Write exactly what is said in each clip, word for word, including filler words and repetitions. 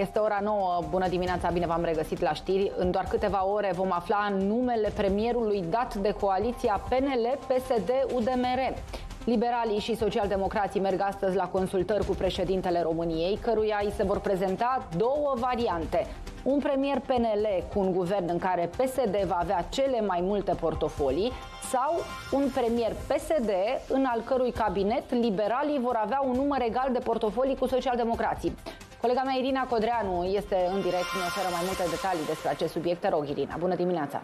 Este ora nouă. Bună dimineața, bine v-am regăsit la știri. În doar câteva ore vom afla numele premierului dat de coaliția P N L P S D U D M R. Liberalii și socialdemocrații merg astăzi la consultări cu președintele României, căruia îi se vor prezenta două variante. Un premier P N L cu un guvern în care P S D va avea cele mai multe portofolii sau un premier P S D în al cărui cabinet liberalii vor avea un număr egal de portofolii cu socialdemocrații. Colega mea Irina Codreanu este în direct, ne oferă mai multe detalii despre acest subiect. Te rog, Irina, bună dimineața!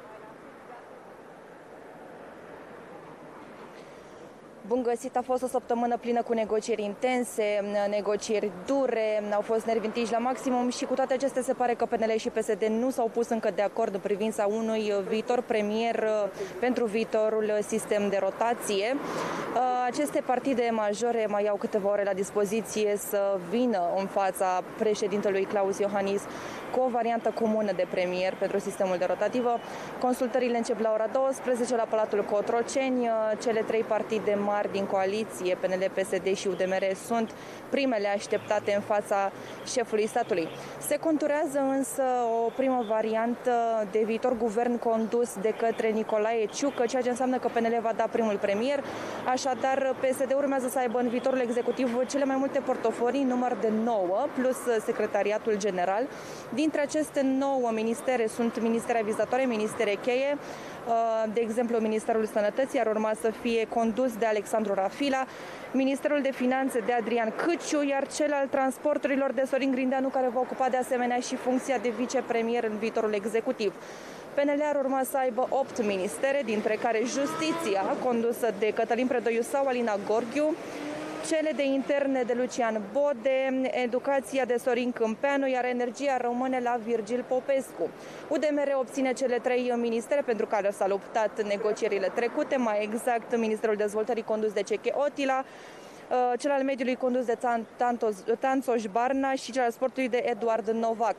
Bun găsit, a fost o săptămână plină cu negocieri intense, negocieri dure, au fost nervi întinși la maximum și cu toate acestea se pare că P N L și P S D nu s-au pus încă de acord în privința unui viitor premier pentru viitorul sistem de rotație. Aceste partide majore mai au câteva ore la dispoziție să vină în fața președintelui Klaus Iohannis cu o variantă comună de premier pentru sistemul de rotativă. Consultările încep la ora douăsprezece la Palatul Cotroceni. Cele trei partide mari din coaliție, P N L, P S D și U D M R, sunt primele așteptate în fața șefului statului. Se conturează însă o primă variantă de viitor guvern condus de către Nicolae Ciucă, ceea ce înseamnă că P N L va da primul premier. Așadar, P S D urmează să aibă în viitorul executiv cele mai multe portofolii, număr de nouă, plus secretariatul general. Dintre aceste nouă ministere sunt ministere avizatoare, ministere cheie. De exemplu, Ministerul Sănătății ar urma să fie condus de Alexandru Rafila, Ministerul de Finanțe de Adrian Câciu, iar cel al transporturilor de Sorin Grindeanu, care va ocupa de asemenea și funcția de vicepremier în viitorul executiv. P N L ar urma să aibă opt ministere, dintre care Justiția, condusă de Cătălin Predoiu sau Alina Gorghiu, cele de interne de Lucian Bode, educația de Sorin Câmpeanu, iar energia rămâne la Virgil Popescu. U D M R obține cele trei ministere pentru care s-a luptat negocierile trecute, mai exact Ministerul Dezvoltării condus de Ceche Otila, cel al mediului condus de Tanțoș Barna și cel al sportului de Eduard Novac.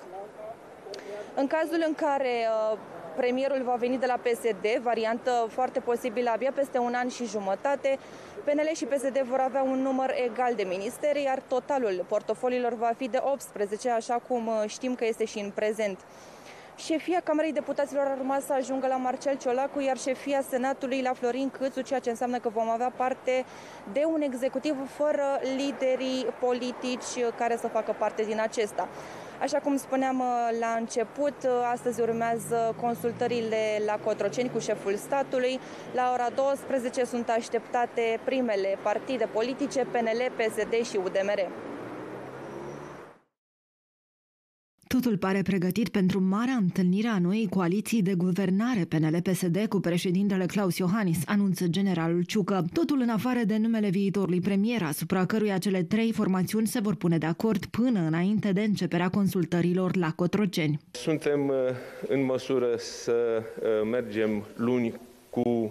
În cazul în care premierul va veni de la P S D, variantă foarte posibilă abia peste un an și jumătate, P N L și P S D vor avea un număr egal de ministeri, iar totalul portofoliilor va fi de optsprezece, așa cum știm că este și în prezent. Șefia Camerei Deputaților ar urma să ajungă la Marcel Ciolacu, iar șefia Senatului la Florin Câțu, ceea ce înseamnă că vom avea parte de un executiv fără liderii politici care să facă parte din acesta. Așa cum spuneam la început, astăzi urmează consultările la Cotroceni cu șeful statului. La ora douăsprezece sunt așteptate primele partide politice, P N L, P S D și U D M R. Totul pare pregătit pentru marea întâlnire a noii coaliții de guvernare P N L P S D cu președintele Klaus Iohannis, anunță generalul Ciucă. Totul în afară de numele viitorului premier, asupra căruia cele trei formațiuni se vor pune de acord până înainte de începerea consultărilor la Cotroceni. Suntem în măsură să mergem luni cu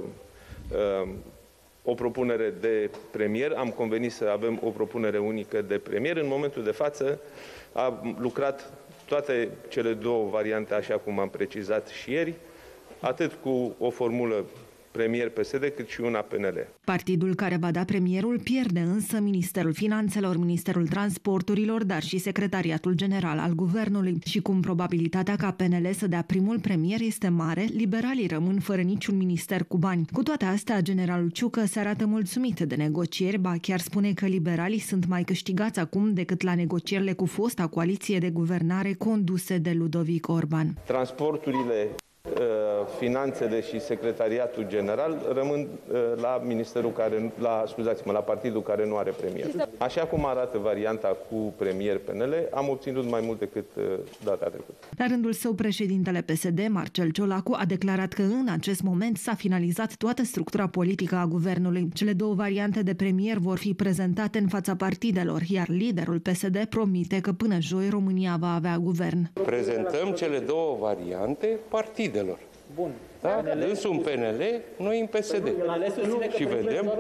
o propunere de premier. Am convenit să avem o propunere unică de premier. În momentul de față am lucrat toate cele două variante, așa cum am precizat și ieri, atât cu o formulă premier P S D, cât și una P N L. Partidul care va da premierul pierde însă Ministerul Finanțelor, Ministerul Transporturilor, dar și Secretariatul General al Guvernului. Și cum probabilitatea ca P N L să dea primul premier este mare, liberalii rămân fără niciun minister cu bani. Cu toate astea, generalul Ciucă se arată mulțumit de negocieri, ba chiar spune că liberalii sunt mai câștigați acum decât la negocierile cu fosta coaliție de guvernare conduse de Ludovic Orban. Transporturile, Finanțele și Secretariatul General rămân la ministerul care, la, scuzați-mă, la partidul care nu are premier. Așa cum arată varianta cu premier P N L, am obținut mai mult decât data trecută. La rândul său, președintele P S D, Marcel Ciolacu, a declarat că în acest moment s-a finalizat toată structura politică a guvernului. Cele două variante de premier vor fi prezentate în fața partidelor, iar liderul P S D promite că până joi România va avea guvern. Prezentăm cele două variante partidelor. Bun. Da? Dânsul în P N L, noi în P S D. Și vedem.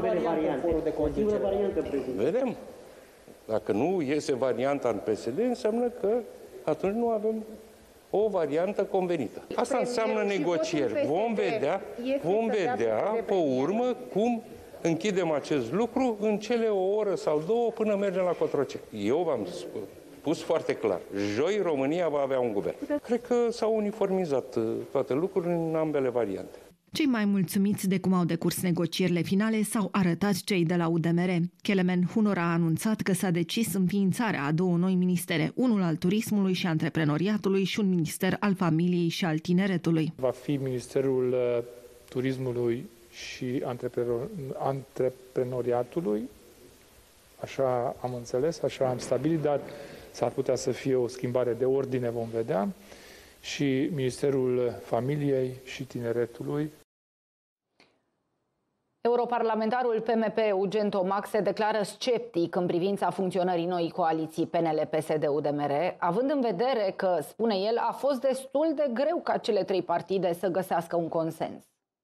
Vedem. Dacă nu iese varianta în P S D, înseamnă că atunci nu avem o variantă convenită. Asta înseamnă negocieri. Vom vedea, vom vedea pe urmă cum închidem acest lucru în cele o oră sau două până mergem la Cotroceni. Eu v-am spus foarte clar. Joi România va avea un guvern. Cred că s-au uniformizat toate lucrurile în ambele variante. Cei mai mulțumiți de cum au decurs negocierile finale s-au arătat cei de la U D M R. Kelemen Hunor a anunțat că s-a decis înființarea a două noi ministere, unul al turismului și antreprenoriatului și un minister al familiei și al tineretului. Va fi Ministerul Turismului și Antreprenoriatului, așa am înțeles, așa am stabilit, dar s-ar putea să fie o schimbare de ordine, vom vedea, și Ministerul Familiei și Tineretului. Europarlamentarul P M P Eugen Tomac se declară sceptic în privința funcționării noii coaliții P N L P S D U D M R, având în vedere că, spune el, a fost destul de greu ca cele trei partide să găsească un consens.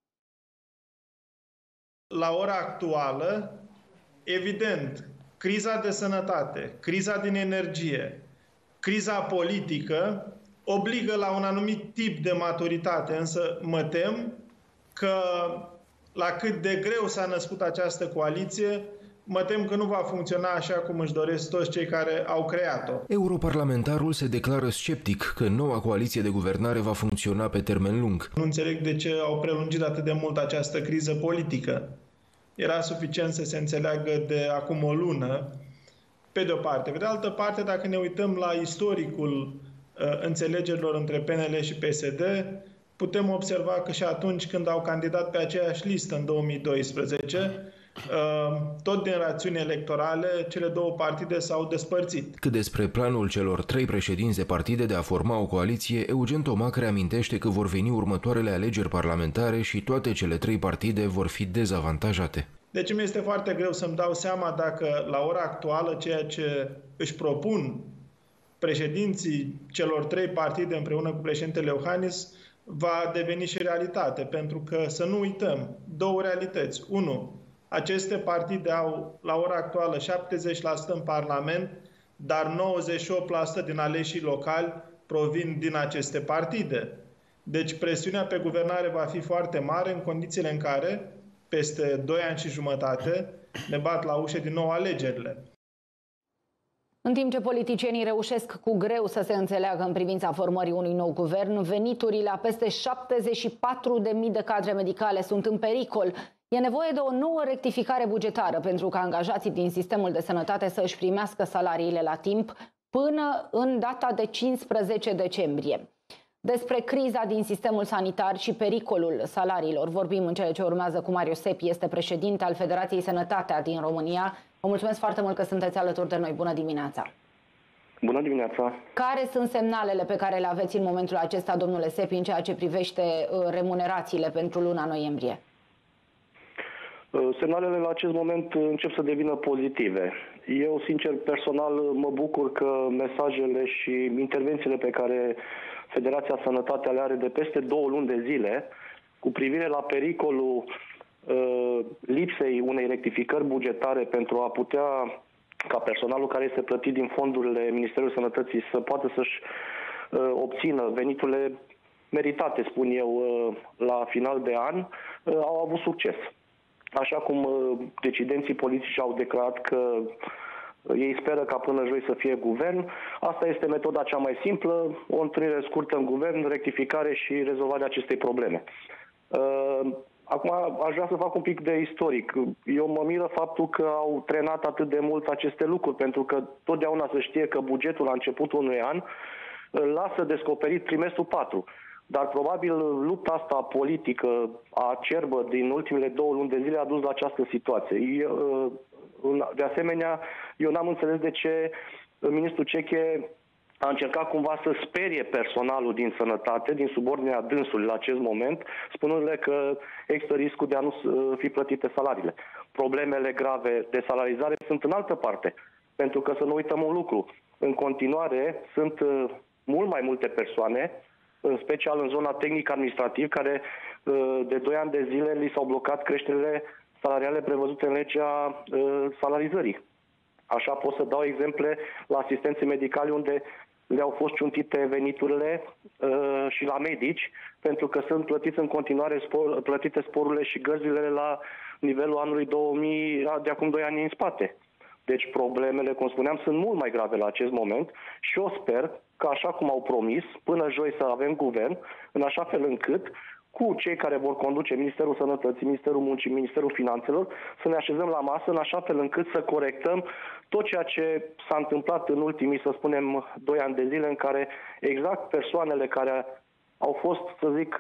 La ora actuală, evident, criza de sănătate, criza din energie, criza politică obligă la un anumit tip de maturitate, însă mă tem că la cât de greu s-a născut această coaliție, mă tem că nu va funcționa așa cum își doresc toți cei care au creat-o. Europarlamentarul se declară sceptic că noua coaliție de guvernare va funcționa pe termen lung. Nu înțeleg de ce au prelungit atât de mult această criză politică. Era suficient să se înțeleagă de acum o lună, pe de o parte. Pe de altă parte, dacă ne uităm la istoricul uh, înțelegerilor între P N L și P S D, putem observa că și atunci când au candidat pe aceeași listă în două mii doisprezece, tot din rațiuni electorale, cele două partide s-au despărțit. Cât despre planul celor trei președinți de partide de a forma o coaliție, Eugen Tomac reamintește că vor veni următoarele alegeri parlamentare și toate cele trei partide vor fi dezavantajate. Deci mi este foarte greu să-mi dau seama dacă la ora actuală ceea ce își propun președinții celor trei partide împreună cu președintele Iohannis va deveni și realitate, pentru că să nu uităm două realități. Unu, aceste partide au la ora actuală șaptezeci la sută în Parlament, dar nouăzeci și opt la sută din aleșii locali provin din aceste partide. Deci presiunea pe guvernare va fi foarte mare în condițiile în care, peste doi ani și jumătate, ne bat la ușă din nou alegerile. În timp ce politicienii reușesc cu greu să se înțeleagă în privința formării unui nou guvern, veniturile a peste șaptezeci și patru de mii de cadre medicale sunt în pericol. E nevoie de o nouă rectificare bugetară pentru ca angajații din sistemul de sănătate să își primească salariile la timp până în data de cincisprezece decembrie. Despre criza din sistemul sanitar și pericolul salariilor vorbim în cele ce urmează cu Mario Sepi, este președinte al Federației Sănătatea din România. Vă mulțumesc foarte mult că sunteți alături de noi. Bună dimineața! Bună dimineața! Care sunt semnalele pe care le aveți în momentul acesta, domnule Sepi, în ceea ce privește remunerațiile pentru luna noiembrie? Semnalele la acest moment încep să devină pozitive. Eu, sincer, personal, mă bucur că mesajele și intervențiile pe care Federația Sănătatea le are de peste două luni de zile cu privire la pericolul uh, lipsei unei rectificări bugetare pentru a putea, ca personalul care este plătit din fondurile Ministerului Sănătății, să poată să-și uh, obțină veniturile meritate, spun eu, uh, la final de an, uh, au avut succes. Așa cum uh, decidenții politici au declarat că ei speră ca până joi să fie guvern. Asta este metoda cea mai simplă, o întâlnire scurtă în guvern, rectificare și rezolvarea acestei probleme. Acum aș vrea să fac un pic de istoric. Eu mă miră faptul că au trenat atât de mult aceste lucruri, pentru că totdeauna se știe că bugetul la începutul unui an lasă descoperit trimestrul patru. Dar probabil lupta asta politică, acerbă din ultimele două luni de zile a dus la această situație. Eu, de asemenea, eu n-am înțeles de ce ministrul Ceche a încercat cumva să sperie personalul din sănătate, din subordinea dânsului la acest moment, spunându-le că există riscul de a nu fi plătite salariile. Problemele grave de salarizare sunt în altă parte, pentru că să nu uităm un lucru. În continuare sunt mult mai multe persoane, în special în zona tehnic-administrativ, care de doi ani de zile li s-au blocat creșterile salariale prevăzute în legea uh, salarizării. Așa pot să dau exemple la asistenții medicali unde le-au fost ciuntite veniturile uh, și la medici, pentru că sunt plătiți în continuare spor, plătite sporurile și gărzile la nivelul anului două mii, de acum doi ani în spate. Deci problemele, cum spuneam, sunt mult mai grave la acest moment și eu sper că, așa cum au promis, până joi să avem guvern, în așa fel încât cu cei care vor conduce Ministerul Sănătății, Ministerul Muncii, Ministerul Finanțelor, să ne așezăm la masă în așa fel încât să corectăm tot ceea ce s-a întâmplat în ultimii, să spunem, doi ani de zile, în care exact persoanele care au fost, să zic,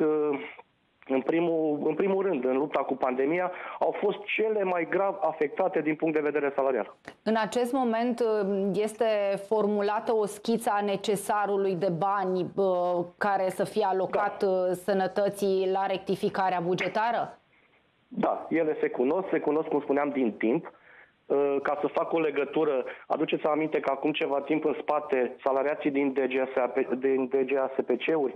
în primul, în primul rând, în lupta cu pandemia, au fost cele mai grav afectate din punct de vedere salarial. În acest moment este formulată o schiță a necesarului de bani care să fie alocat da. sănătății la rectificarea bugetară? Da, ele se cunosc, se cunosc, cum spuneam, din timp. Ca să fac o legătură, aduceți aminte că acum ceva timp în spate, salariații din D G A S P C-uri,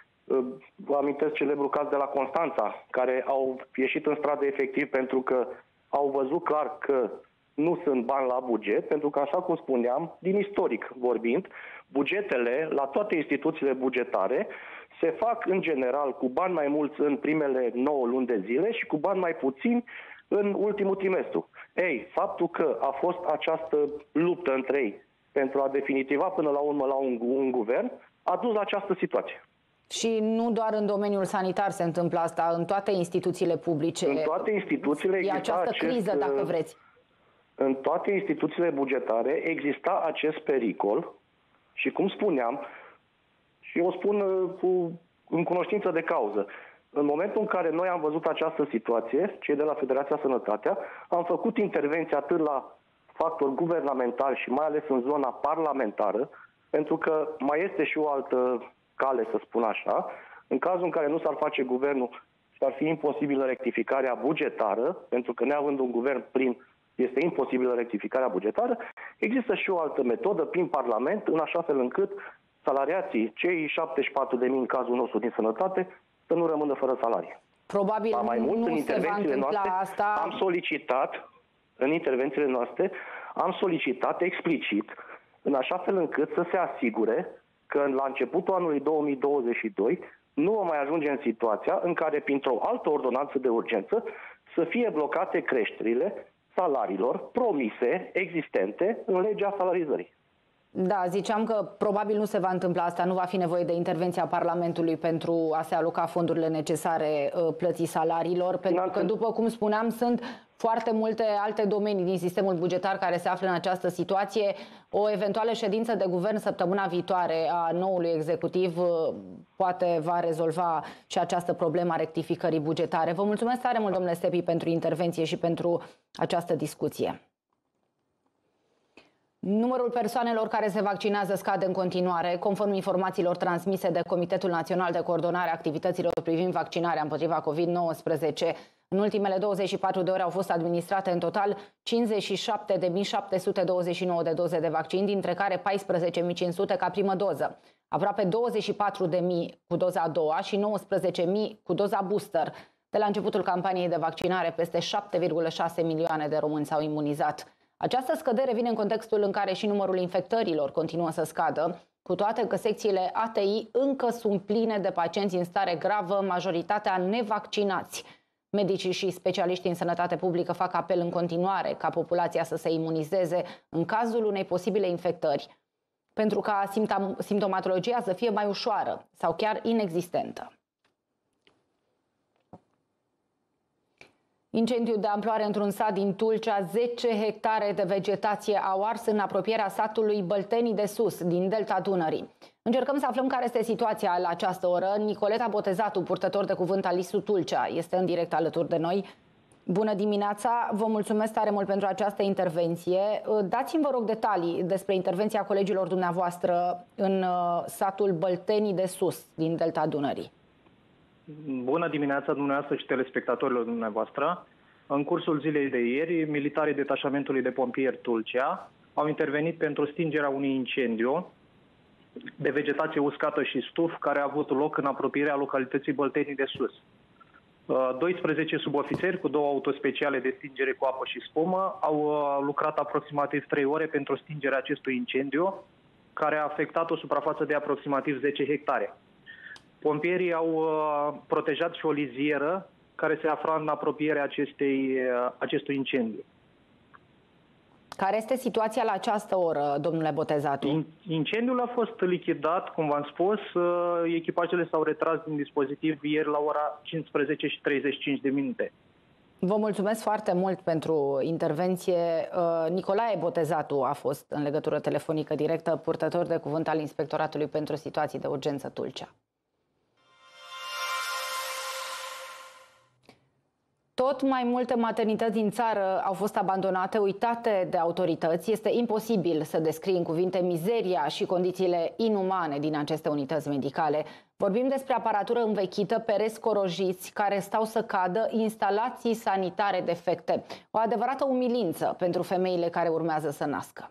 vă amintesc celebrul caz de la Constanța, care au ieșit în stradă efectiv pentru că au văzut clar că nu sunt bani la buget, pentru că, așa cum spuneam, din istoric vorbind, bugetele la toate instituțiile bugetare se fac în general cu bani mai mulți în primele nouă luni de zile și cu bani mai puțini în ultimul trimestru. Ei, faptul că a fost această luptă între ei pentru a definitiva până la urmă la un, un guvern a dus la această situație. Și nu doar în domeniul sanitar se întâmplă asta, în toate instituțiile publice. În toate instituțiile exista această acest, criză, dacă vreți. În toate instituțiile bugetare exista acest pericol și, cum spuneam, și eu spun cu, în cunoștință de cauză, în momentul în care noi am văzut această situație, cei de la Federația Sănătatea, am făcut intervenții atât la factori guvernamentali și mai ales în zona parlamentară, pentru că mai este și o altă cale, să spun așa, în cazul în care nu s-ar face guvernul și ar fi imposibilă rectificarea bugetară, pentru că neavând un guvern plin, este imposibilă rectificarea bugetară, există și o altă metodă prin Parlament, în așa fel încât salariații, cei șaptezeci și patru de mii în cazul nostru din sănătate, să nu rămână fără salarii. Probabil Ba mai mult, nu în intervențiile noastre, asta. am solicitat, în intervențiile noastre, am solicitat explicit, în așa fel încât să se asigure că la începutul anului două mii douăzeci și doi nu vom mai ajunge în situația în care, printr-o altă ordonanță de urgență, să fie blocate creșterile salariilor promise, existente, în legea salarizării. Da, ziceam că probabil nu se va întâmpla asta, nu va fi nevoie de intervenția Parlamentului pentru a se aloca fondurile necesare plății salariilor, pentru că, după cum spuneam, sunt foarte multe alte domenii din sistemul bugetar care se află în această situație. O eventuală ședință de guvern săptămâna viitoare a noului executiv poate va rezolva și această problemă a rectificării bugetare. Vă mulțumesc tare mult, domnule Stepi, pentru intervenție și pentru această discuție. Numărul persoanelor care se vaccinează scade în continuare, conform informațiilor transmise de Comitetul Național de Coordonare a Activităților privind vaccinarea împotriva COVID nouăsprezece. În ultimele douăzeci și patru de ore au fost administrate în total cincizeci și șapte de mii șapte sute douăzeci și nouă de doze de vaccin, dintre care paisprezece mii cinci sute ca primă doză. Aproape douăzeci și patru de mii cu doza a doua și nouăsprezece mii cu doza booster. De la începutul campaniei de vaccinare, peste șapte virgulă șase milioane de români s-au imunizat. Această scădere vine în contextul în care și numărul infectărilor continuă să scadă, cu toate că secțiile A T I încă sunt pline de pacienți în stare gravă, majoritatea nevaccinați. Medicii și specialiștii în sănătate publică fac apel în continuare ca populația să se imunizeze în cazul unei posibile infectări, pentru ca simptomatologia să fie mai ușoară sau chiar inexistentă. Incendiu de amploare într-un sat din Tulcea, zece hectare de vegetație au ars în apropierea satului Băltenii de Sus, din delta Dunării. Încercăm să aflăm care este situația la această oră. Nicoleta Botezatu, purtător de cuvânt al I S U Tulcea, este în direct alături de noi. Bună dimineața, vă mulțumesc tare mult pentru această intervenție. Dați-mi, vă rog, detalii despre intervenția colegilor dumneavoastră în satul Băltenii de Sus, din delta Dunării. Bună dimineața dumneavoastră și telespectatorilor dumneavoastră. În cursul zilei de ieri, militarii detașamentului de pompieri Tulcea au intervenit pentru stingerea unui incendiu de vegetație uscată și stuf care a avut loc în apropierea localității Băltenii de Sus. doisprezece subofițeri cu două autospeciale de stingere cu apă și spumă au lucrat aproximativ trei ore pentru stingerea acestui incendiu, care a afectat o suprafață de aproximativ zece hectare. Pompierii au uh, protejat și o lizieră care se afla în apropierea acestei, uh, acestui incendiu. Care este situația la această oră, domnule Botezatu? Incendiul a fost lichidat, cum v-am spus. Echipajele s-au retras din dispozitiv ieri la ora cincisprezece și treizeci și cinci de minute. Vă mulțumesc foarte mult pentru intervenție. Nicolae Botezatu a fost în legătură telefonică directă, purtător de cuvânt al Inspectoratului pentru Situații de Urgență Tulcea. Tot mai multe maternități din țară au fost abandonate, uitate de autorități. Este imposibil să descrii în cuvinte mizeria și condițiile inumane din aceste unități medicale. Vorbim despre aparatură învechită, pereți corojiți care stau să cadă, instalații sanitare defecte. O adevărată umilință pentru femeile care urmează să nască.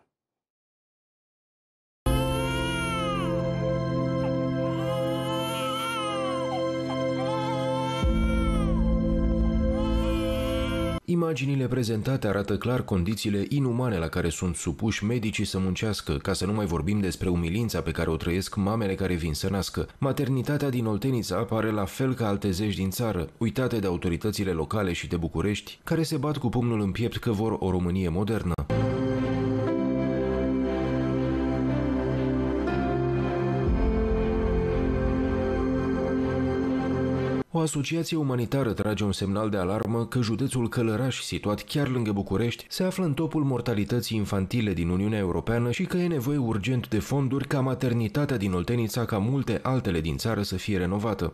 Imaginile prezentate arată clar condițiile inumane la care sunt supuși medicii să muncească, ca să nu mai vorbim despre umilința pe care o trăiesc mamele care vin să nască. Maternitatea din Oltenița apare la fel ca alte zeci din țară, uitate de autoritățile locale și de București, care se bat cu pumnul în piept că vor o Românie modernă. O asociație umanitară trage un semnal de alarmă că județul Călăraș, situat chiar lângă București, se află în topul mortalității infantile din Uniunea Europeană și că e nevoie urgent de fonduri ca maternitatea din Oltenița, ca multe altele din țară, să fie renovată.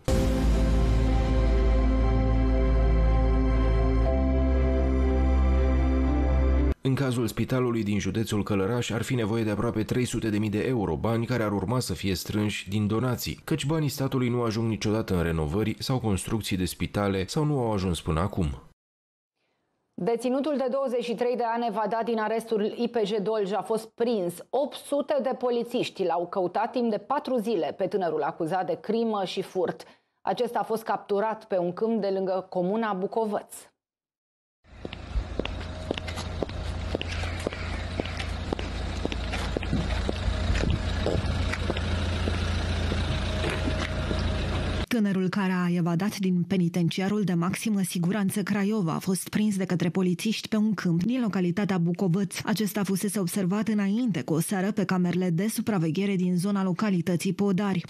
În cazul spitalului din județul Călăraș ar fi nevoie de aproape trei sute de mii de euro, bani care ar urma să fie strânși din donații, căci banii statului nu ajung niciodată în renovări sau construcții de spitale sau nu au ajuns până acum. Deținutul de douăzeci și trei de ani evadat din arestul I P J Dolj a fost prins. opt sute de polițiști l-au căutat timp de patru zile pe tânărul acuzat de crimă și furt. Acesta a fost capturat pe un câmp de lângă comuna Bucovăț. Tânărul care a evadat din penitenciarul de maximă siguranță Craiova a fost prins de către polițiști pe un câmp din localitatea Bucovăț. Acesta fusese observat înainte cu o seară pe camerele de supraveghere din zona localității Podari.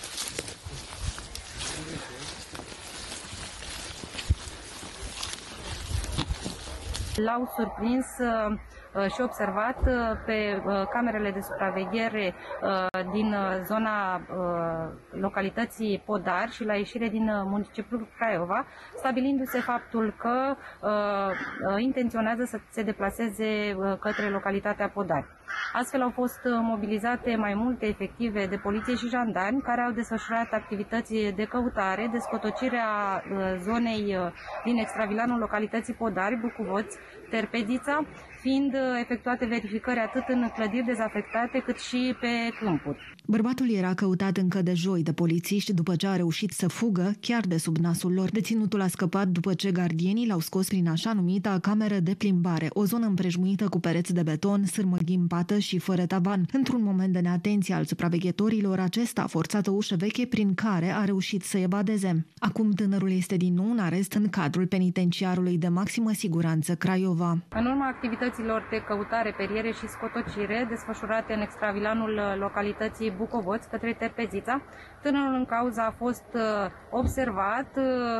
L-au surprins și observat pe camerele de supraveghere din zona localității Podari și la ieșire din municipiul Craiova, stabilindu-se faptul că intenționează să se deplaseze către localitatea Podari. Astfel au fost mobilizate mai multe efective de poliție și jandarmi care au desfășurat activități de căutare, de scotocirea zonei din extravilanul localității Podari, Bucuvăț, Terpedița, fiind efectuate verificări atât în clădiri dezafectate cât și pe câmpuri. Bărbatul era căutat încă de joi de polițiști după ce a reușit să fugă chiar de sub nasul lor. Deținutul a scăpat după ce gardienii l-au scos prin așa numita cameră de plimbare, o zonă împrejmuită cu pereți de beton, sârmă ghimpată și fără tavan. Într-un moment de neatenție al supraveghetorilor, acesta a forțat o ușă veche prin care a reușit să evadeze. Acum tânărul este din nou în arest în cadrul penitenciarului de maximă siguranță Craiova. În urma activităților de căutare, periere și scotocire desfășurate în extravilanul localității Bucovăț către Terpezița, tânărul în cauză a fost observat,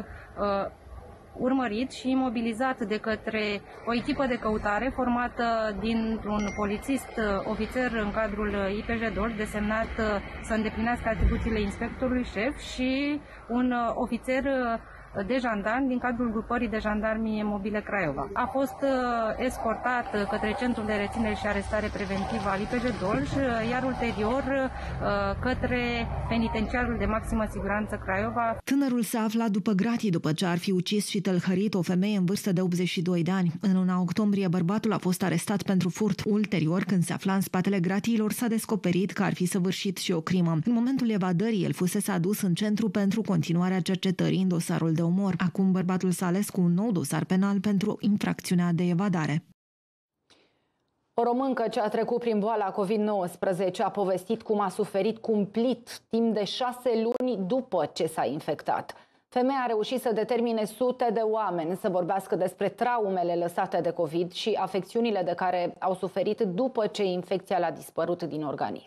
urmărit și imobilizat de către o echipă de căutare formată dintr-un polițist ofițer în cadrul I P J Dolj, desemnat să îndeplinească atribuțiile inspectorului șef, și un ofițer de jandarmi din cadrul grupării de jandarmi mobile Craiova. A fost uh, escortat către centrul de reținere și arestare preventivă al I P J Dolj, iar ulterior uh, către penitenciarul de maximă siguranță Craiova. Tânărul se afla după gratii după ce ar fi ucis și tâlhărit o femeie în vârstă de optzeci și doi de ani. În luna octombrie, bărbatul a fost arestat pentru furt. Ulterior, când se afla în spatele gratiilor, s-a descoperit că ar fi săvârșit și o crimă. În momentul evadării, el fusese adus în centru pentru continuarea cercetării în dosarul de omor. Acum bărbatul s-a ales cu un nou dosar penal pentru infracțiunea de evadare. O româncă ce a trecut prin boala COVID nouăsprezece a povestit cum a suferit cumplit timp de șase luni după ce s-a infectat. Femeia a reușit să determine sute de oameni să vorbească despre traumele lăsate de COVID și afecțiunile de care au suferit după ce infecția le-a dispărut din organism.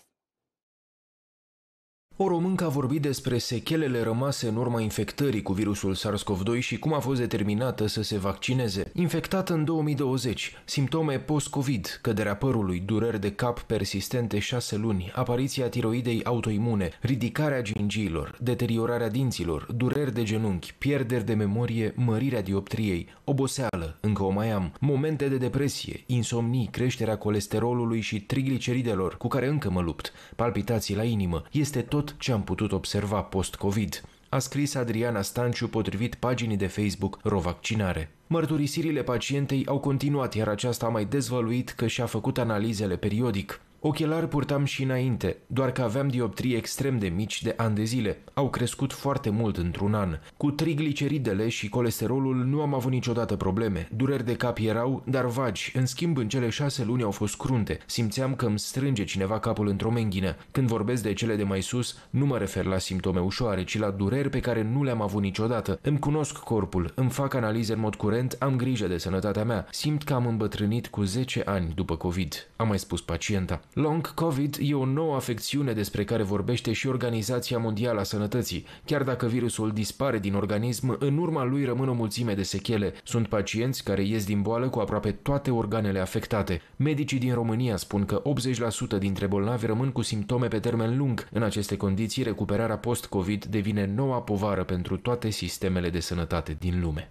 O româncă a vorbit despre sechelele rămase în urma infectării cu virusul SARS-CoV doi și cum a fost determinată să se vaccineze. Infectată în două mii douăzeci, simptome post-COVID, căderea părului, dureri de cap persistente șase luni, apariția tiroidei autoimune, ridicarea gingiilor, deteriorarea dinților, dureri de genunchi, pierderi de memorie, mărirea dioptriei, oboseală, încă o mai am, momente de depresie, insomnii, creșterea colesterolului și trigliceridelor, cu care încă mă lupt, palpitații la inimă. Este tot ce am putut observa post-COVID, a scris Adriana Stanciu potrivit paginii de Facebook Ro-Vaccinare. Mărturisirile pacientei au continuat, iar aceasta a mai dezvăluit că și-a făcut analizele periodic. Ochelari purtam și înainte, doar că aveam dioptrii extrem de mici de ani de zile. Au crescut foarte mult într-un an. Cu trigliceridele și colesterolul nu am avut niciodată probleme. Dureri de cap erau, dar vagi. În schimb, în cele șase luni au fost crunte. Simțeam că îmi strânge cineva capul într-o menghină. Când vorbesc de cele de mai sus, nu mă refer la simptome ușoare, ci la dureri pe care nu le-am avut niciodată. Îmi cunosc corpul, îmi fac analize în mod curent, am grijă de sănătatea mea. Simt că am îmbătrânit cu zece ani după COVID, a mai spus pacienta. Long COVID e o nouă afecțiune despre care vorbește și Organizația Mondială a Sănătății. Chiar dacă virusul dispare din organism, în urma lui rămân o mulțime de sechele. Sunt pacienți care ies din boală cu aproape toate organele afectate. Medicii din România spun că optzeci la sută dintre bolnavi rămân cu simptome pe termen lung. În aceste condiții, recuperarea post-COVID devine noua povară pentru toate sistemele de sănătate din lume.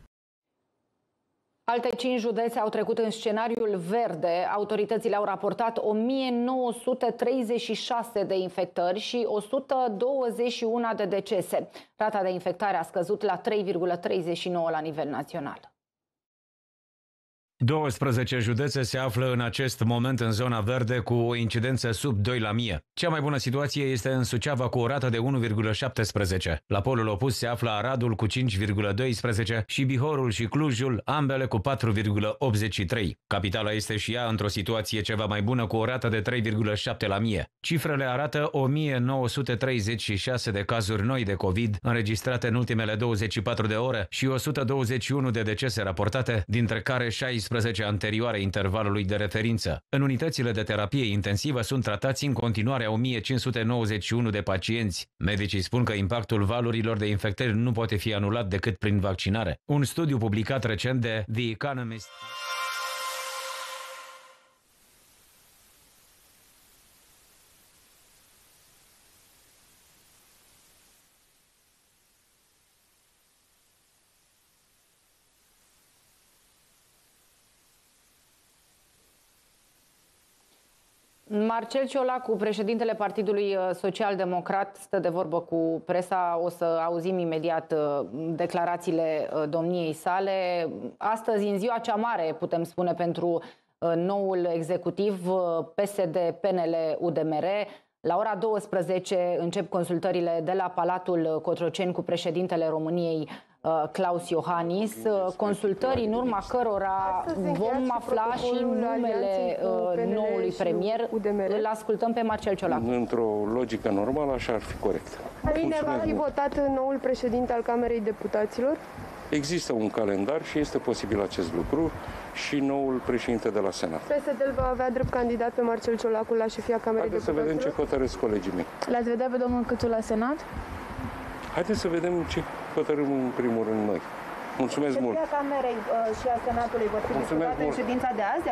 Alte cinci județe au trecut în scenariul verde. Autoritățile au raportat o mie nouă sute treizeci și șase de infectări și o sută douăzeci și unu de decese. Rata de infectare a scăzut la trei virgulă treizeci și nouă la nivel național. douăsprezece județe se află în acest moment în zona verde cu o incidență sub doi la mie. Cea mai bună situație este în Suceava cu o rată de unu virgulă șaptesprezece. La polul opus se află Aradul cu cinci virgulă doisprezece și Bihorul și Clujul, ambele cu patru virgulă optzeci și trei. Capitala este și ea într-o situație ceva mai bună cu o rată de trei virgulă șapte la mie. Cifrele arată o mie nouă sute treizeci și șase de cazuri noi de COVID înregistrate în ultimele douăzeci și patru de ore și o sută douăzeci și unu de decese raportate, dintre care șaisprezece anterioare intervalului de referință. În unitățile de terapie intensivă sunt tratați în continuare o mie cinci sute nouăzeci și unu de pacienți. Medicii spun că impactul valurilor de infectări nu poate fi anulat decât prin vaccinare. Un studiu publicat recent de The Economist Marcel Ciolacu, președintele Partidului Social-Democrat, stă de vorbă cu presa. O să auzim imediat declarațiile domniei sale. Astăzi, în ziua cea mare, putem spune, pentru noul executiv P S D P N L U D M R. La ora douăsprezece încep consultările de la Palatul Cotroceni cu președintele României, Klaus Iohannis, consultări în urma cărora vom afla și numele noului premier. Îl ascultăm pe Marcel Ciolacu. Într-o logică normală, așa ar fi corect. Mâine va fi votat noul președinte al Camerei Deputaților? Există un calendar și este posibil acest lucru și noul președinte de la Senat. P S D-ul va avea drept candidat pe Marcel Ciolacu la șefia Camerei Haideți Deputaților? să vedem ce hotărăsc colegii mei. L-ați vedea pe domnul Câțu la Senat? Haideți să vedem ce hotărâm în primul rând noi. Mulțumesc șefia mult. Șefia Camerei uh, și a Senatului vor fi discutate în ședința de azi?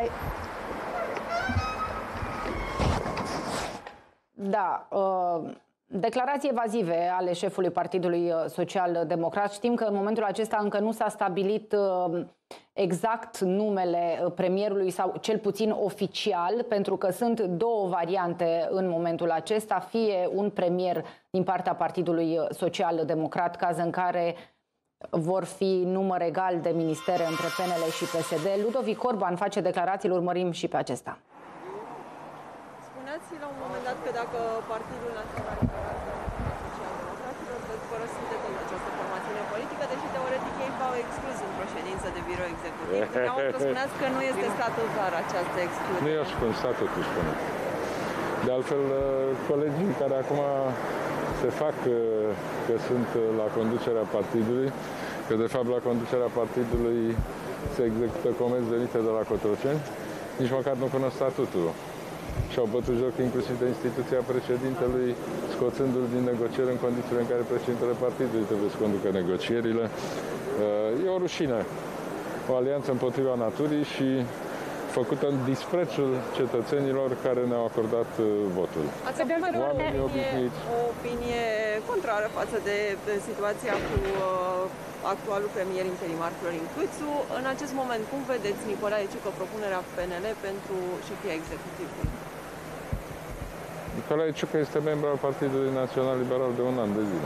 Da, uh... declarații evazive ale șefului Partidului Social-Democrat. Știm că în momentul acesta încă nu s-a stabilit exact numele premierului sau cel puțin oficial, pentru că sunt două variante în momentul acesta, fie un premier din partea Partidului Social-Democrat, caz în care vor fi număr egal de ministere între P N L și P S D. Ludovic Orban face declarații, îl urmărim și pe acesta. Spuneați la un moment dat că dacă Partidul Național Social-Democraților părăsite tot această formațiune politică, deși teoretic ei v-au exclus într-o ședință de birou executiv. Dumneavoastră spuneați că nu este statutar această excludere. Nu e așa cum statutul spune. De altfel, colegii care acum se fac că sunt la conducerea partidului, că de fapt la conducerea partidului se execută comenzi venite de la Cotroceni, nici măcar nu cunosc statutul. Și-au bătut joc inclusiv de instituția președintelui, scoțându-l din negocieri în condițiile în care președintele partidului trebuie să conducă negocierile. E o rușine, o alianță împotriva naturii și făcută în disprețul cetățenilor care ne-au acordat votul. Ați avut o opinie, o opinie contrară față de, de situația cu uh, actualul premier interimar Florin Câțu. În acest moment, cum vedeți, Nicolae Ciucă, propunerea P N L pentru șefia executivului? Nicolae Ciucă este membru al Partidului Național Liberal de un an de zile.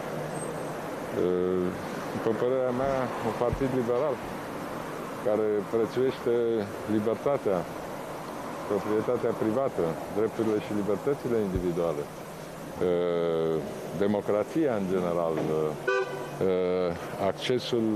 După părerea mea, un partid liberal care prețuiește libertatea, proprietatea privată, drepturile și libertățile individuale, democrația în general, accesul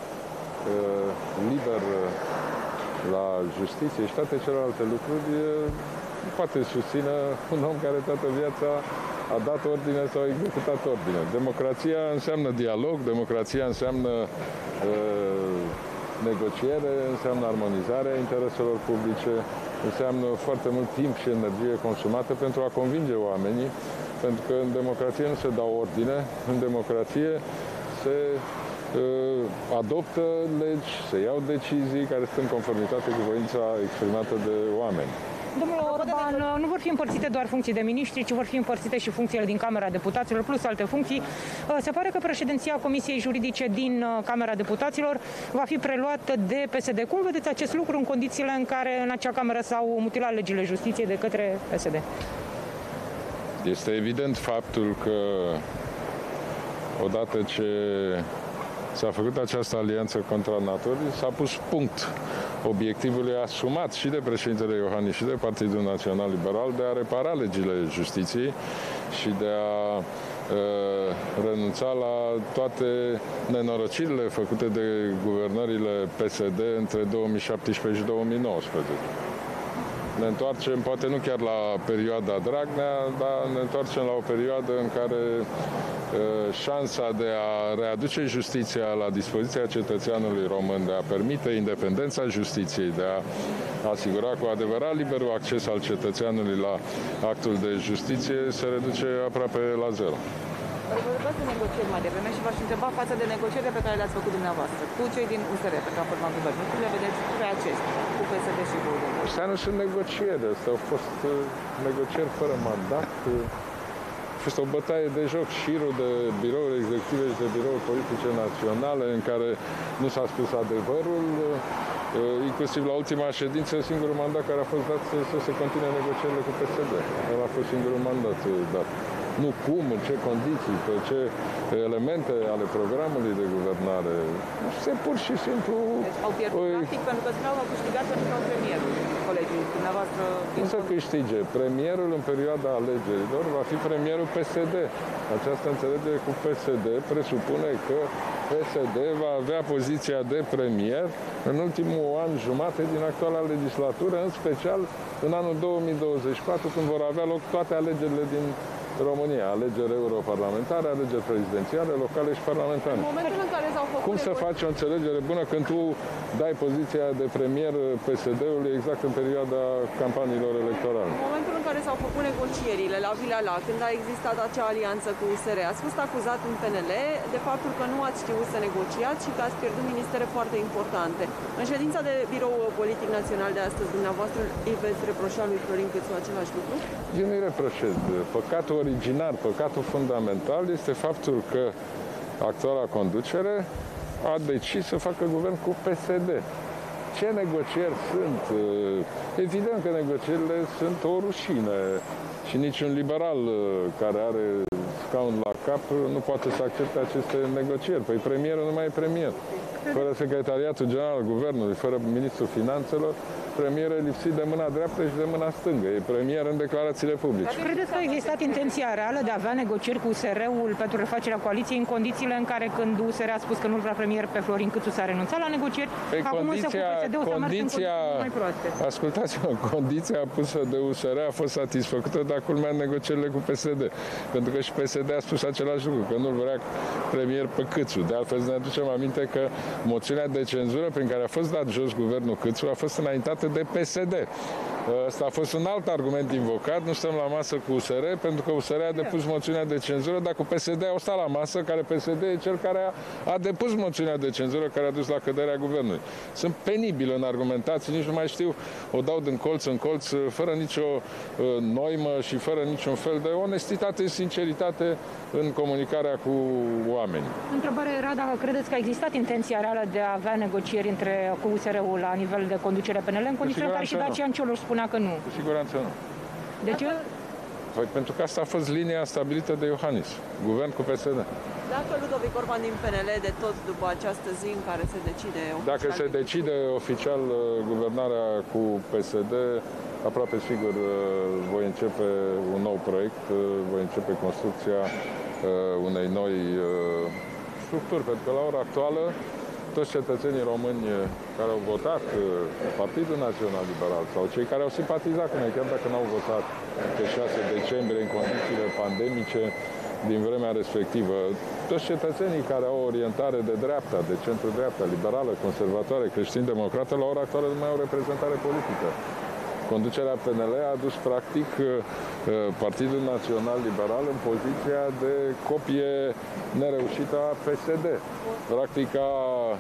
liber la justiție și toate celelalte lucruri, nu poate susține un om care toată viața a dat ordine sau a executat ordine. Democrația înseamnă dialog, democrația înseamnă uh, negociere, înseamnă armonizarea intereselor publice, înseamnă foarte mult timp și energie consumată pentru a convinge oamenii, pentru că în democrație nu se dau ordine, în democrație se uh, adoptă legi, se iau decizii care sunt în conformitate cu voința exprimată de oameni. Domnule Orban, nu vor fi împărțite doar funcții de miniștri, ci vor fi împărțite și funcțiile din Camera Deputaților, plus alte funcții. Se pare că președinția Comisiei Juridice din Camera Deputaților va fi preluată de P S D. Cum vedeți acest lucru în condițiile în care în acea cameră s-au mutilat legile justiției de către P S D? Este evident faptul că odată ce s-a făcut această alianță contra naturii, s-a pus punct obiectivului asumat și de președintele Iohannis și de Partidul Național Liberal de a repara legile justiției și de a uh, renunța la toate nenorocirile făcute de guvernările P S D între două mii șaptesprezece și două mii nouăsprezece. Ne întoarcem, poate nu chiar la perioada Dragnea, dar ne întoarcem la o perioadă în care șansa de a readuce justiția la dispoziția cetățeanului român, de a permite independența justiției, de a asigura cu adevărat liberul acces al cetățeanului la actul de justiție, se reduce aproape la zero. Vorbeați de negocieri mai devreme și v-aș întreba față de negocierile pe care le-ați făcut dumneavoastră cu cei din U S R pentru a forma guvernul. Cum le vedeți pe acestea, cu P S D și cu U D M R? Astea nu sunt negocieri, astea au fost negocieri fără mandat. A fost o bătaie de joc, șirul de birouri executive și de birouri politice naționale în care nu s-a spus adevărul. Inclusiv la ultima ședință, singurul mandat care a fost dat să se continue negocierile cu P S D. El a fost singurul mandat dat. Nu cum, în ce condiții, pe ce elemente ale programului de guvernare. Se pur și simplu... Deci au pierdut o... practic pentru că spuneau că au câștigat pentru că au premierul. Colegii dumneavoastră... Nu să câștige. Premierul în perioada alegerilor va fi premierul P S D. Această înțelegere cu P S D presupune că P S D va avea poziția de premier în ultimul an jumate din actuala legislatură, în special în anul două mii douăzeci și patru, când vor avea loc toate alegerile din România, alegeri europarlamentare, alegeri prezidențiale, locale și parlamentare. În momentul în care s-au făcut Cum să faci o înțelegere bună când tu dai poziția de premier P S D-ului exact în perioada campaniilor electorale? În momentul în care s-au făcut negocierile la Vila La, când a existat acea alianță cu U S R, ați fost acuzat în P N L de faptul că nu ați știut să negociați și că ați pierdut ministere foarte importante. În ședința de birou politic național de astăzi, dumneavoastră îi veți reproșa lui Florin Câțu același lucru? Eu nu-i reproșez. Păcatul originar, păcatul fundamental este faptul că actuala conducere a decis să facă guvern cu P S D. Ce negocieri sunt? Evident că negocierile sunt o rușine și niciun liberal care are scaun la cap nu poate să accepte aceste negocieri. Păi premierul nu mai e premier. Fără secretariatul general al guvernului, fără ministrul finanțelor, premier e lipsit de mâna dreaptă și de mâna stângă. E premier în declarațiile publice. Credeți că a existat intenția reală de a avea negocieri cu U S R-ul pentru refacerea coaliției în condițiile în care când U S R a spus că nu-l vrea premier pe Florin Câțu s-a renunțat la negocieri? Pe Acum condiția, însă cu P S D-ul s-a mers în condiții mai proaste. Ascultați-mă, condiția pusă de U S R a fost satisfăcută, dar culmea în negocierile cu P S D. Pentru că și P S D a spus același lucru, că nu-l vrea premier pe Câțu. De altfel, ne aducem aminte că moțiunea de cenzură prin care a fost dat jos guvernul Câțu a fost înaintată de P S D. Ăsta a fost un alt argument invocat, nu stăm la masă cu U S R, pentru că U S R a depus moțiunea de cenzură, dar cu P S D au stat la masă, care P S D e cel care a, a depus moțiunea de cenzură care a dus la căderea guvernului. Sunt penibil în argumentații, nici nu mai știu, o dau din colț în colț, fără nicio uh, noimă și fără niciun fel de onestitate și sinceritate în comunicarea cu oamenii. Întrebarea era dacă credeți că a existat intenția reală de a avea negocieri între, cu U S R-ul la nivel de conducere P N L, în condițiile în care și Dacian Cioloș spunea că nu. Cu siguranță nu. De ce? Păi pentru că asta a fost linia stabilită de Iohannis, guvern cu P S D. Dacă Ludovic Orban din P N L de tot după această zi în care se decide oficial... Dacă se decide oficial guvernarea cu P S D, aproape sigur voi începe un nou proiect, voi începe construcția unei noi structuri, pentru că la ora actuală toți cetățenii români care au votat Partidul Național Liberal sau cei care au simpatizat cu noi, chiar dacă n-au votat pe șase decembrie în condițiile pandemice din vremea respectivă, toți cetățenii care au o orientare de dreapta, de centru-dreapta, liberală, conservatoare, creștin-democrată, la ora actuală nu mai au reprezentare politică. Conducerea P N L a dus practic Partidul Național Liberal în poziția de copie nereușită a P S D. Practic a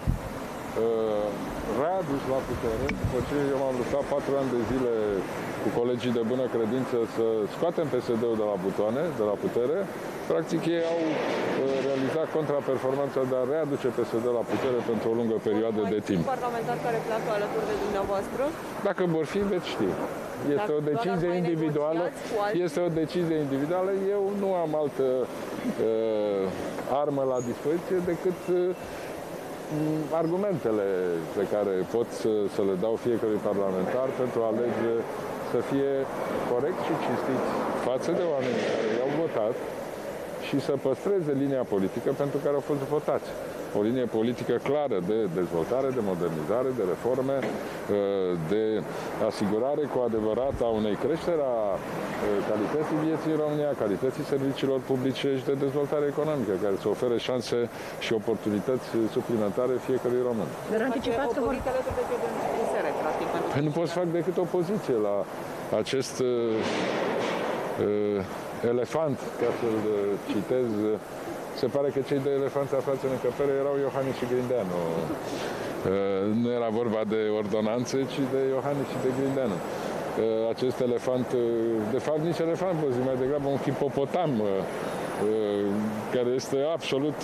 readus la putere, după ce eu m-am luptat patru ani de zile cu colegii de bună credință să scoatem P S D-ul de la butoane, de la putere, practic ei au realizat contraperformanța de a readuce P S D la putere pentru o lungă perioadă de timp. Parlamentari care pleacă alături de dumneavoastră? Dacă vor fi, veți ști. Este o decizie individuală. Este o decizie individuală. Eu nu am altă uh, armă la dispoziție decât uh, argumentele pe care pot să, să le dau fiecărui parlamentar pentru a alege să fie corect și cinstit față de oamenii care i-au votat și să păstreze linia politică pentru care au fost votați. O linie politică clară de dezvoltare, de modernizare, de reforme, de asigurare cu adevărat a unei creșteri a calității vieții în România, a calității serviciilor publice și de dezvoltare economică, care să ofere șanse și oportunități suplimentare fiecărui român. Dar anticipați că vor... Păi nu pot să fac decât opoziție la acest uh, elefant, ca să-l citez. Se pare că cei doi elefanți aflați în încăpere erau Iohannis și Grindeanu. Nu era vorba de ordonanțe, ci de Iohannis și de Grindeanu. Acest elefant, de fapt nici elefant, vă zic, mai degrabă un hipopotam, care este absolut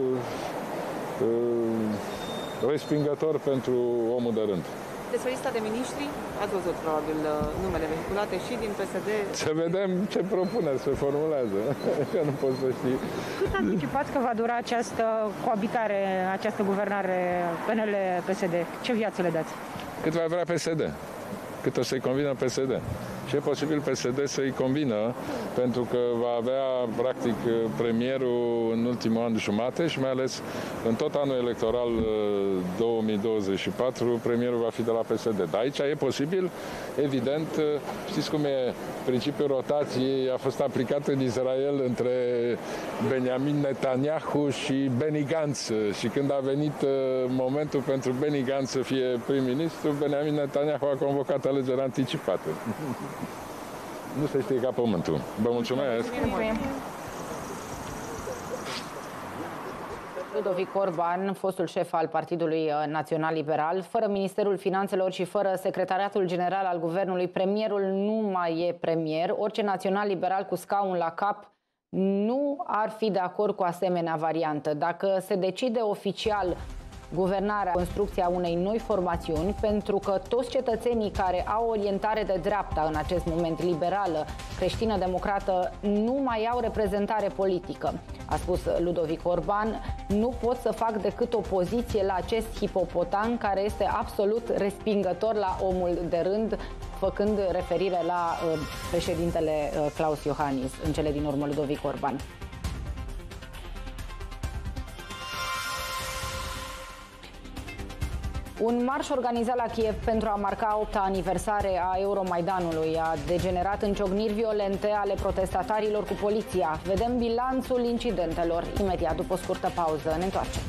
respingător pentru omul de rând. Despre lista de miniștri, ați văzut probabil numele vehiculate și din P S D. Să vedem ce propuneri se formulează, că nu pot să știi. Cât anticipați că va dura această coabitare, această guvernare P N L-P S D? Ce viață le dați? Cât va vrea P S D? Cât o să-i convină P S D? Și e posibil P S D să-i convină, pentru că va avea, practic, premierul în ultimul an de jumate și mai ales în tot anul electoral două mii douăzeci și patru, premierul va fi de la P S D. Dar aici e posibil, evident, știți cum e, principiul rotației a fost aplicat în Israel între Benjamin Netanyahu și Benny Gantz. Și când a venit momentul pentru Benny Gantz să fie prim-ministru, Benjamin Netanyahu a convocat alegeri anticipate. Nu se știe ca pământul. Vă mulțumesc! Ludovic Orban, fostul șef al Partidului Național Liberal, fără Ministerul Finanțelor și fără Secretariatul General al Guvernului, premierul nu mai e premier. Orice național liberal cu scaun la cap nu ar fi de acord cu asemenea variantă. Dacă se decide oficial guvernarea, construcția unei noi formațiuni, pentru că toți cetățenii care au orientare de dreapta în acest moment, liberală, creștină-democrată, nu mai au reprezentare politică. A spus Ludovic Orban, nu pot să fac decât opoziție la acest hipopotam care este absolut respingător la omul de rând, făcând referire la uh, președintele uh, Klaus Iohannis, în cele din urmă Ludovic Orban. Un marș organizat la Kiev pentru a marca opta aniversare a Euromaidanului a degenerat în ciocniri violente ale protestatarilor cu poliția. Vedem bilanțul incidentelor imediat după o scurtă pauză. Ne întoarcem.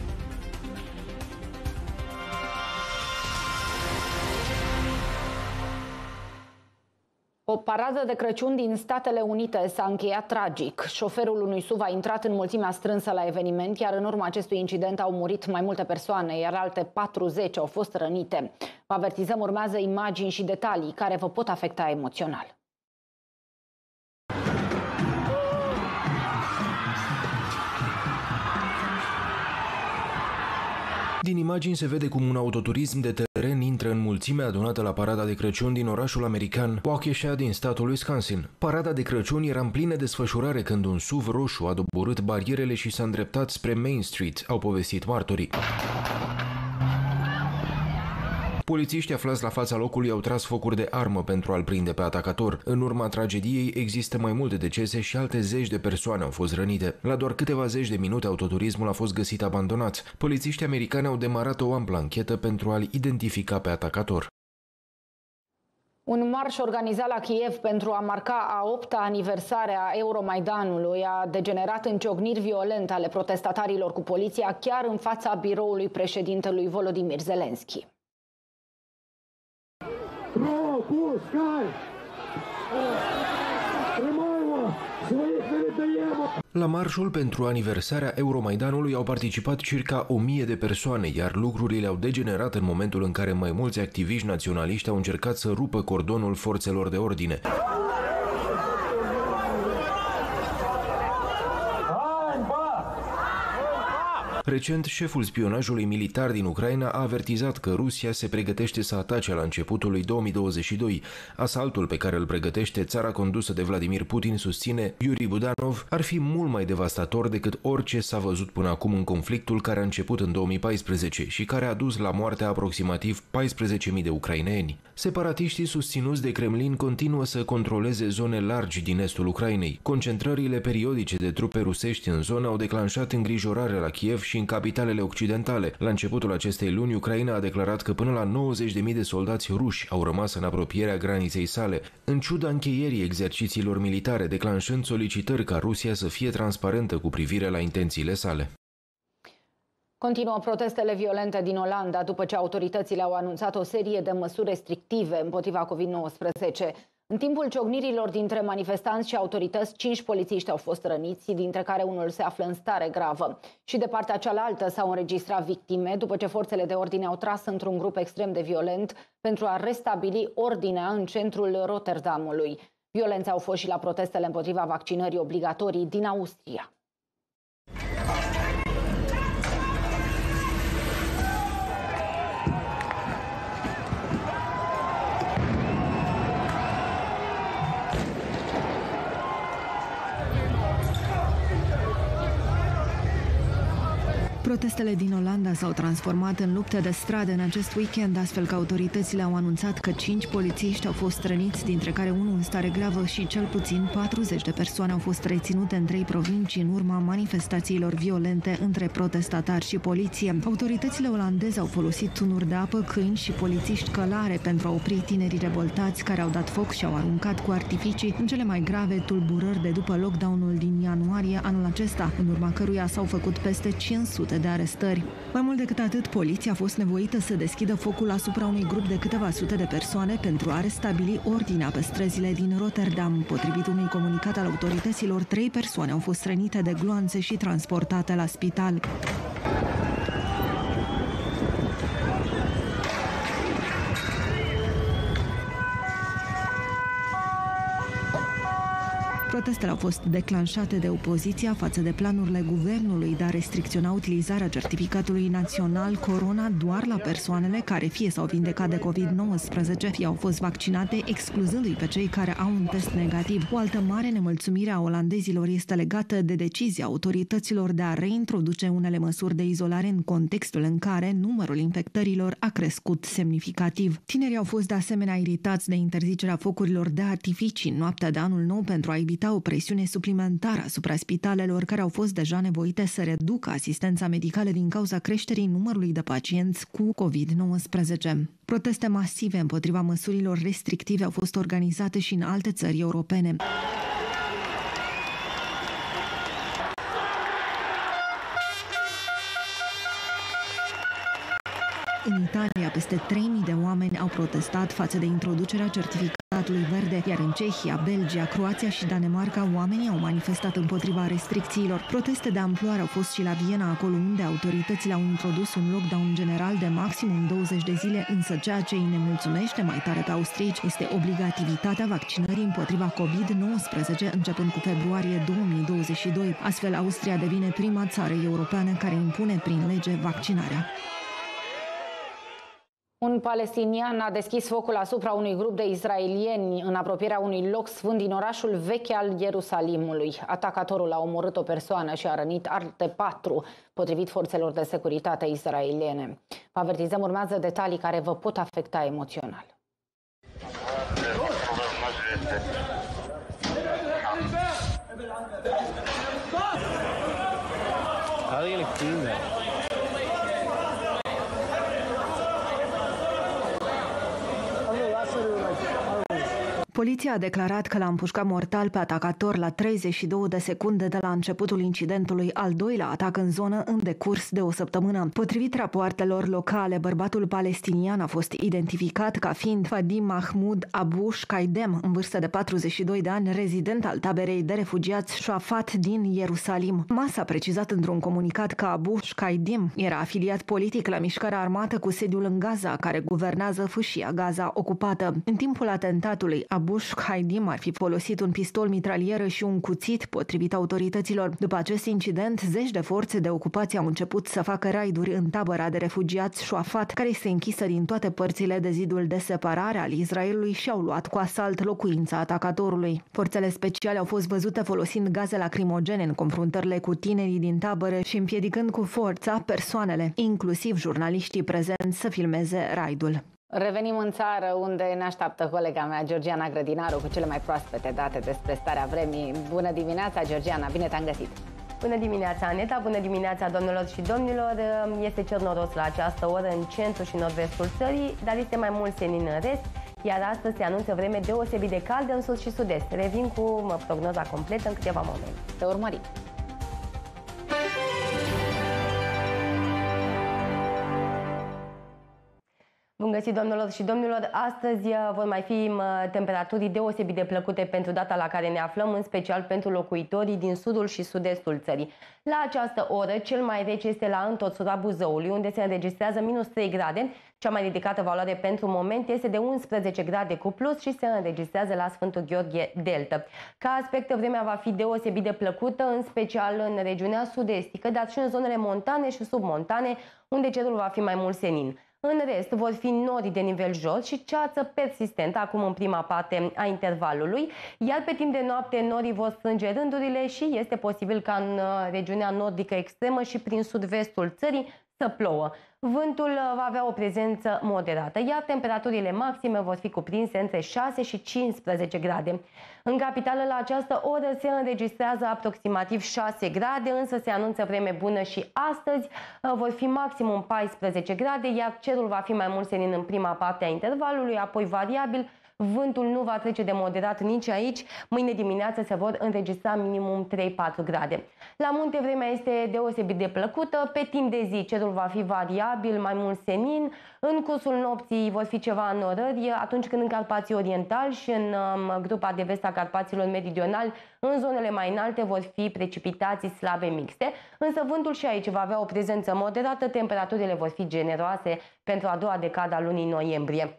O paradă de Crăciun din Statele Unite s-a încheiat tragic. Șoferul unui S U V a intrat în mulțimea strânsă la eveniment, iar în urma acestui incident au murit mai multe persoane, iar alte patruzeci au fost rănite. Vă avertizăm, urmează imagini și detalii care vă pot afecta emoțional. Din imagini se vede cum un autoturism de teren intră în mulțimea adunată la parada de Crăciun din orașul american Waukesha din statul Wisconsin. Parada de Crăciun era în plină desfășurare când un S U V roșu a doborât barierele și s-a îndreptat spre Main Street, au povestit martorii. Polițiștii aflați la fața locului au tras focuri de armă pentru a-l prinde pe atacator. În urma tragediei există mai multe decese și alte zeci de persoane au fost rănite. La doar câteva zeci de minute autoturismul a fost găsit abandonat. Polițiștii americani au demarat o amplă anchetă pentru a-l identifica pe atacator. Un marș organizat la Kiev pentru a marca a opta aniversare a Euromaidanului a degenerat în ciocniri violente ale protestatarilor cu poliția chiar în fața biroului președintelui Volodymyr Zelensky. La marșul pentru aniversarea Euromaidanului au participat circa o mie de persoane, iar lucrurile au degenerat în momentul în care mai mulți activiști naționaliști au încercat să rupă cordonul forțelor de ordine. Recent, șeful spionajului militar din Ucraina a avertizat că Rusia se pregătește să atace la începutul lui două mii douăzeci și doi. Asaltul pe care îl pregătește țara condusă de Vladimir Putin, susține Yuri Budanov, ar fi mult mai devastator decât orice s-a văzut până acum în conflictul care a început în două mii paisprezece și care a dus la moartea aproximativ paisprezece mii de ucraineni. Separatiștii susținuți de Kremlin continuă să controleze zone largi din estul Ucrainei. Concentrările periodice de trupe rusești în zonă au declanșat îngrijorare la Kiev și în capitalele occidentale. La începutul acestei luni, Ucraina a declarat că până la nouăzeci de mii de soldați ruși au rămas în apropierea graniței sale, în ciuda încheierii exercițiilor militare, declanșând solicitări ca Rusia să fie transparentă cu privire la intențiile sale. Continuă protestele violente din Olanda după ce autoritățile au anunțat o serie de măsuri restrictive împotriva COVID nouăsprezece. În timpul ciocnirilor dintre manifestanți și autorități, cinci polițiști au fost răniți, dintre care unul se află în stare gravă. Și de partea cealaltă s-au înregistrat victime după ce forțele de ordine au tras într-un grup extrem de violent pentru a restabili ordinea în centrul Rotterdamului. Violențe au fost și la protestele împotriva vaccinării obligatorii din Austria. Protestele din Olanda s-au transformat în lupte de stradă în acest weekend, astfel că autoritățile au anunțat că cinci polițiști au fost răniți, dintre care unul în stare gravă, și cel puțin patruzeci de persoane au fost reținute în trei provincii în urma manifestațiilor violente între protestatari și poliție. Autoritățile olandeze au folosit tunuri de apă, câini și polițiști călare pentru a opri tinerii revoltați care au dat foc și au aruncat cu artificii în cele mai grave tulburări de după lockdown-ul din ianuarie anul acesta, în urma căruia s-au făcut peste cinci sute de arestări. Mai mult decât atât, poliția a fost nevoită să deschidă focul asupra unui grup de câteva sute de persoane pentru a restabili ordinea pe străzile din Rotterdam. Potrivit unui comunicat al autorităților, trei persoane au fost rănite de gloanțe și transportate la spital. Protestele au fost declanșate de opoziția față de planurile guvernului de a restricționa utilizarea certificatului național Corona doar la persoanele care fie s-au vindecat de covid nouăsprezece, fie au fost vaccinate, excluzându-i pe cei care au un test negativ. O altă mare nemulțumire a olandezilor este legată de decizia autorităților de a reintroduce unele măsuri de izolare în contextul în care numărul infectărilor a crescut semnificativ. Tinerii au fost de asemenea iritați de interzicerea focurilor de artificii în noaptea de anul nou pentru a evita o presiune suplimentară asupra spitalelor care au fost deja nevoite să reducă asistența medicală din cauza creșterii numărului de pacienți cu covid nouăsprezece. Proteste masive împotriva măsurilor restrictive au fost organizate și în alte țări europene. În Italia, peste trei mii de oameni au protestat față de introducerea certificatului verde, iar în Cehia, Belgia, Croația și Danemarca oamenii au manifestat împotriva restricțiilor. Proteste de amploare au fost și la Viena, acolo unde autoritățile au introdus un lockdown general de maximum douăzeci de zile, însă ceea ce îi nemulțumește mai tare pe austrieci este obligativitatea vaccinării împotriva covid nouăsprezece începând cu februarie două mii douăzeci și doi. Astfel, Austria devine prima țară europeană care impune prin lege vaccinarea. Un palestinian a deschis focul asupra unui grup de israelieni în apropierea unui loc sfânt din orașul vechi al Ierusalimului. Atacatorul a omorât o persoană și a rănit alte patru, potrivit forțelor de securitate israeliene. Vă avertizăm, urmează detalii care vă pot afecta emoțional. Poliția a declarat că l-a împușcat mortal pe atacator la treizeci și două de secunde de la începutul incidentului, al doilea atac în zonă în decurs de o săptămână. Potrivit rapoartelor locale, bărbatul palestinian a fost identificat ca fiind Fadim Mahmoud Abu Shkaidem, în vârstă de patruzeci și doi de ani, rezident al taberei de refugiați Shafat din Ierusalim. Mas a precizat într-un comunicat că Abu Shkaidem era afiliat politic la mișcarea armată cu sediul în Gaza, care guvernează fâșia Gaza ocupată. În timpul atentatului, Abu Shkaidem ar fi folosit un pistol mitralieră și un cuțit, potrivit autorităților. După acest incident, zeci de forțe de ocupație au început să facă raiduri în tabăra de refugiați Shafat, care este închisă din toate părțile de zidul de separare al Israelului, și au luat cu asalt locuința atacatorului. Forțele speciale au fost văzute folosind gaze lacrimogene în confruntările cu tinerii din tabără și împiedicând cu forța persoanele, inclusiv jurnaliștii prezenți, să filmeze raidul. Revenim în țară, unde ne așteaptă colega mea, Georgiana Grădinaru, cu cele mai proaspete date despre starea vremii. Bună dimineața, Georgiana, bine te-am găsit! Bună dimineața, Aneta, bună dimineața, domnilor și domnilor! Este cer noros la această oră în centru și nord-vestul țării, dar este mai mult senin în rest, iar astăzi se anunță vreme deosebit de caldă în sud și sud-est. Revin cu prognoza completă în câteva momente. Te urmărim! Bun găsit, domnilor și domnilor! Astăzi vor mai fi temperaturi deosebit de plăcute pentru data la care ne aflăm, în special pentru locuitorii din sudul și sud-estul țării. La această oră, cel mai rece este la Întoțura Buzăului, unde se înregistrează minus trei grade. Cea mai ridicată valoare pentru moment este de unsprezece grade cu plus și se înregistrează la Sfântul Gheorghe Delta. Ca aspect, vremea va fi deosebit de plăcută, în special în regiunea sud-estică, dar și în zonele montane și submontane, unde cerul va fi mai mult senin. În rest, vor fi nori de nivel jos și ceață persistentă acum în prima parte a intervalului, iar pe timp de noapte norii vor strânge rândurile și este posibil ca în regiunea nordică extremă și prin sud-vestul țării să plouă. Vântul va avea o prezență moderată, iar temperaturile maxime vor fi cuprinse între șase și cincisprezece grade. În capitală, la această oră se înregistrează aproximativ șase grade, însă se anunță vreme bună și astăzi vor fi maximum paisprezece grade, iar cerul va fi mai mult senin în prima parte a intervalului, apoi variabil. Vântul nu va trece de moderat nici aici. Mâine dimineață se vor înregistra minimum trei patru grade. La munte vremea este deosebit de plăcută. Pe timp de zi cerul va fi variabil, mai mult senin. În cursul nopții vor fi ceva înnorări, atunci când în Carpații Orientali și în um, grupa de vest a Carpaților Meridionali, în zonele mai înalte, vor fi precipitații slabe mixte. Însă vântul și aici va avea o prezență moderată. Temperaturile vor fi generoase pentru a doua decadă a lunii noiembrie.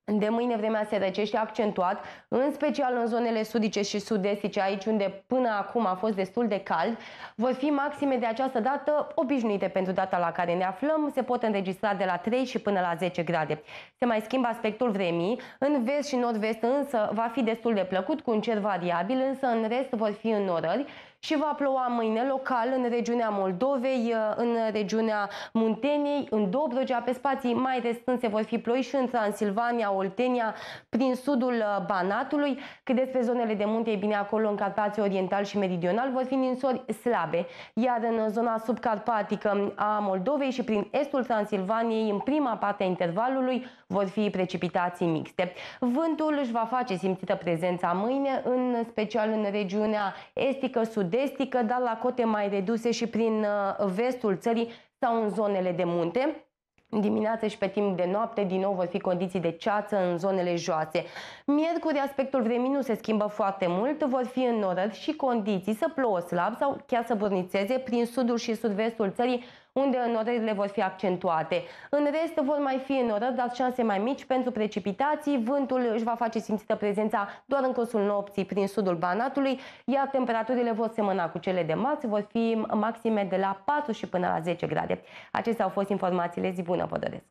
De mâine vremea se răcește accentuat, în special în zonele sudice și sud-estice, aici unde până acum a fost destul de cald. Vor fi maxime de această dată obișnuite pentru data la care ne aflăm, se pot înregistra de la trei și până la zece grade. Se mai schimbă aspectul vremii, în vest și nord-vest însă va fi destul de plăcut, cu un cer variabil, însă în rest vor fi înnorări și va ploua mâine local în regiunea Moldovei, în regiunea Munteniei, în Dobrogea, pe spații mai restrânse vor fi ploi și în Transilvania, Oltenia, prin sudul Banatului. Cât despre zonele de munte, e bine, acolo în Carpații Oriental și Meridional vor fi ninsori slabe, iar în zona subcarpatică a Moldovei și prin estul Transilvaniei, în prima parte a intervalului, vor fi precipitații mixte. Vântul își va face simțită prezența mâine, în special în regiunea estică, sud-estică, dar la cote mai reduse și prin vestul țării sau în zonele de munte. Dimineața și pe timp de noapte, din nou, vor fi condiții de ceață în zonele joase. Miercuri, aspectul vremii nu se schimbă foarte mult, vor fi înnorări și condiții să plouă slab sau chiar să burnițeze prin sudul și sud-vestul țării, unde înnorările vor fi accentuate. În rest vor mai fi înnorări, dar șanse mai mici pentru precipitații. Vântul își va face simțită prezența doar în cursul nopții prin sudul Banatului, iar temperaturile vor semăna cu cele de marți, vor fi maxime de la patru și până la zece grade. Acestea au fost informațiile. Zi bună, vă doresc!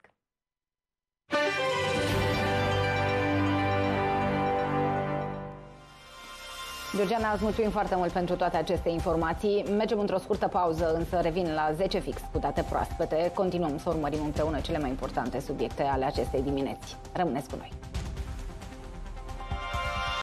Georgiana, îți mulțumim foarte mult pentru toate aceste informații. Mergem într-o scurtă pauză, însă revin la zece fix cu date proaspete. Continuăm să urmărim împreună cele mai importante subiecte ale acestei dimineți. Rămâneți cu noi!